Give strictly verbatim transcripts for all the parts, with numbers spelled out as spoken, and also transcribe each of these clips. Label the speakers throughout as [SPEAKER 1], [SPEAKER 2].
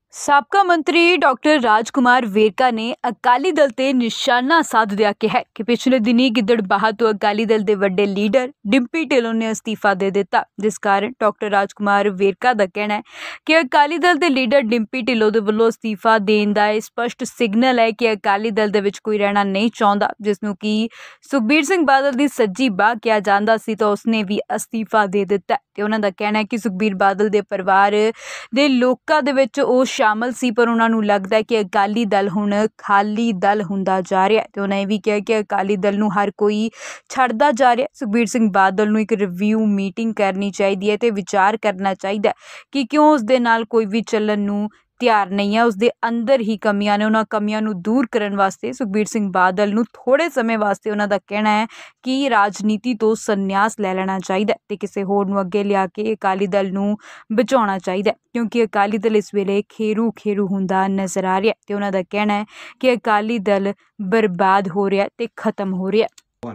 [SPEAKER 1] ਸਾਬਕਾ ਮੰਤਰੀ ਡਾਕਟਰ ਰਾਜਕੁਮਾਰ ਵੇਰਕਾ ਨੇ ਅਕਾਲੀ ਦਲ ਤੇ ਨਿਸ਼ਾਨਾ ਸਾਧਦਿਆਂ ਕਿਹਾ ਕਿ ਪਿਛਲੇ ਦਿਨੀ ਗਿੱਦੜਬਾਹਾ ਤੋਂ ਅਕਾਲੀ ਦਲ ਦੇ ਵੱਡੇ ਲੀਡਰ ਡਿੰਪੀ ਢਿੱਲੋਂ ਨੇ ਅਸਤੀਫਾ ਦੇ ਦਿੱਤਾ, ਜਿਸ ਕਾਰਨ ਡਾਕਟਰ ਰਾਜਕੁਮਾਰ ਵੇਰਕਾ ਦਾ ਕਹਿਣਾ ਹੈ ਕਿ ਅਕਾਲੀ ਦਲ ਦੇ ਲੀਡਰ ਡਿੰਪੀ ਢਿੱਲੋਂ ਦੇ ਵੱਲੋਂ ਅਸਤੀਫਾ ਦੇਣ ਦਾ ਇਹ ਸਪਸ਼ਟ ਸਿਗਨਲ ਹੈ ਕਿ ਅਕਾਲੀ ਦਲ ਦੇ ਵਿੱਚ ਕੋਈ ਰਹਿਣਾ ਨਹੀਂ ਚਾਹੁੰਦਾ, ਜਿਸ ਨੂੰ ਕਿ ਸੁਖਬੀਰ ਸਿੰਘ ਬਾਦਲ ਦੀ ਸੱਜੀ ਬਾਹ ਕਿਹਾ ਜਾਂਦਾ ਸੀ ਤਾਂ ਉਸਨੇ ਵੀ ਅਸਤੀਫਾ ਦੇ ਦਿੱਤਾ ਤੇ ਉਹਨਾਂ ਦਾ ਕਹਿਣਾ ਹੈ ਕਿ ਸੁਖਬੀਰ ਬਾਦਲ ਦੇ ਪਰਿਵਾਰ ਦੇ ਲੋਕਾਂ ਦੇ ਵਿੱਚ ਉਹ ਸ਼ਾਮਲ ਸੀ, ਪਰ ਉਹਨਾਂ ਨੂੰ ਲੱਗਦਾ ਹੈ ਕਿ ਅਕਾਲੀ ਦਲ ਹੁਣ ਖਾਲੀ ਦਲ ਹੁੰਦਾ ਜਾ ਰਿਹਾ ਤੇ ਉਹਨਾਂ ਇਹ ਵੀ ਕਿਹਾ ਕਿ ਅਕਾਲੀ ਦਲ ਨੂੰ ਹਰ ਕੋਈ ਛੱਡਦਾ ਜਾ ਰਿਹਾ। ਸੁਖਬੀਰ ਸਿੰਘ ਬਾਦਲ ਨੂੰ ਇੱਕ ਰਿਵਿਊ ਮੀਟਿੰਗ ਕਰਨੀ ਚਾਹੀਦੀ ਹੈ ਤੇ ਵਿਚਾਰ ਕਰਨਾ ਚਾਹੀਦਾ ਕਿ ਕਿਉਂ ਉਸ ਦੇ ਨਾਲ ਕੋਈ ਵੀ ਚੱਲਣ ਨੂੰ ਤਿਆਰ ਨਹੀਂ ਹੈ, ਉਸਦੇ ਅੰਦਰ ਹੀ ਕਮੀਆਂ ਨੇ। ਉਹਨਾਂ ਕਮੀਆਂ ਨੂੰ ਦੂਰ ਕਰਨ ਵਾਸਤੇ ਸੁਖਬੀਰ ਸਿੰਘ ਬਾਦਲ ਨੂੰ ਥੋੜ੍ਹੇ ਸਮੇਂ ਵਾਸਤੇ ਉਹਨਾਂ ਦਾ ਕਹਿਣਾ ਹੈ ਕਿ ਰਾਜਨੀਤੀ ਤੋਂ ਸੰਨਿਆਸ ਲੈ ਲੈਣਾ ਚਾਹੀਦਾ ਤੇ ਕਿਸੇ ਹੋਰ ਨੂੰ ਅੱਗੇ ਲਿਆ ਕੇ ਅਕਾਲੀ ਦਲ ਨੂੰ ਬਚਾਉਣਾ ਚਾਹੀਦਾ, ਕਿਉਂਕਿ ਅਕਾਲੀ ਦਲ ਇਸ ਵੇਲੇ ਖੇਰੂ ਖੇਰੂ ਹੁੰਦਾ ਨਜ਼ਰ ਆ ਰਿਹਾ ਤੇ ਉਹਨਾਂ ਦਾ ਕਹਿਣਾ ਹੈ ਕਿ ਅਕਾਲੀ ਦਲ ਬਰਬਾਦ ਹੋ ਰਿਹਾ ਤੇ ਖਤਮ ਹੋ ਰਿਹਾ।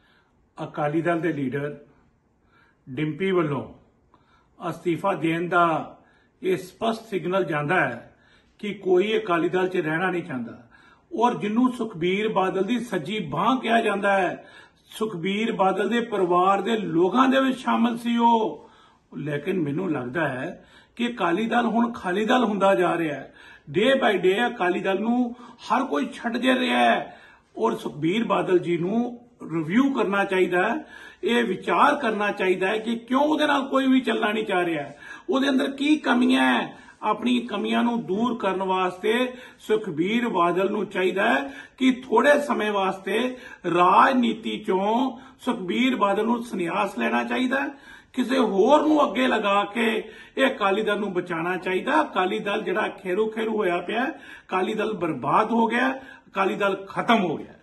[SPEAKER 2] ਅਕਾਲੀ ਦਲ ਦੇ ਲੀਡਰ ਡਿੰਪੀ ਵੱਲੋਂ ਅਸਤੀਫਾ ਦੇਣ ਦਾ ਇਹ ਸਪਸ਼ਟ ਸਿਗਨਲ ਜਾਂਦਾ ਹੈ ਕਿ ਕੋਈ ਅਕਾਲੀ ਦਲ 'ਚ ਰਹਿਣਾ ਨਹੀਂ ਚਾਹੁੰਦਾ ਔਰ ਜਿਹਨੂੰ ਸੁਖਬੀਰ ਬਾਦਲ ਦੀ ਸੱਜੀ ਬਾਹ ਕਿਹਾ ਜਾਂਦਾ ਹੈ, ਸੁਖਬੀਰ ਬਾਦਲ ਦੇ ਪਰਿਵਾਰ ਦੇ ਲੋਕਾਂ ਦੇ ਵਿੱਚ ਸ਼ਾਮਲ ਸੀ ਉਹ। ਲੇਕਿਨ ਮੈਨੂੰ ਲੱਗਦਾ ਹੈ ਕਿ ਅਕਾਲੀ ਦਲ ਹੁਣ ਖਾਲੀ ਦਲ ਹੁੰਦਾ ਜਾ ਰਿਹਾ ਹੈ। ਡੇ ਬਾਈ ਡੇ ਅਕਾਲੀ ਦਲ ਨੂੰ ਹਰ ਕੋਈ ਛੱਡ ਦੇ ਰਿਹਾ ਹੈ ਔਰ ਸੁਖਬੀਰ ਬਾਦਲ ਜੀ ਨੂੰ ਰਿਵਿਊ ਕਰਨਾ ਚਾਹੀਦਾ ਹੈ, ਇਹ ਵਿਚਾਰ ਕਰਨਾ ਚਾਹੀਦਾ ਹੈ ਕਿ ਕਿਉਂ ਉਹਦੇ ਨਾਲ ਕੋਈ ਵੀ ਚੱਲਣਾ ਨਹੀਂ ਚਾਹ ਰਿਹਾ, ਉਹਦੇ ਅੰਦਰ ਕੀ ਕਮੀਆਂ ਹੈ। ਆਪਣੀ ਕਮੀਆਂ ਨੂੰ ਦੂਰ ਕਰਨ ਵਾਸਤੇ ਸੁਖਬੀਰ ਬਾਦਲ ਨੂੰ ਚਾਹੀਦਾ ਹੈ ਕਿ ਥੋੜੇ ਸਮੇਂ ਵਾਸਤੇ ਰਾਜਨੀਤੀ ਚੋਂ ਸੁਖਬੀਰ ਬਾਦਲ ਨੂੰ ਸੰਨਿਆਸ ਲੈਣਾ ਚਾਹੀਦਾ ਹੈ, ਕਿਸੇ ਹੋਰ ਨੂੰ ਅੱਗੇ ਲਗਾ ਕੇ ਇਹ ਅਕਾਲੀ ਦਲ ਨੂੰ ਬਚਾਉਣਾ ਚਾਹੀਦਾ। ਅਕਾਲੀ ਦਲ ਜਿਹੜਾ ਖੇਰੂ ਖੇਰੂ ਹੋਇਆ ਪਿਆ, ਅਕਾਲੀ ਦਲ ਬਰਬਾਦ ਹੋ ਗਿਆ, ਅਕਾਲੀ ਦਲ ਖਤਮ ਹੋ ਗਿਆ।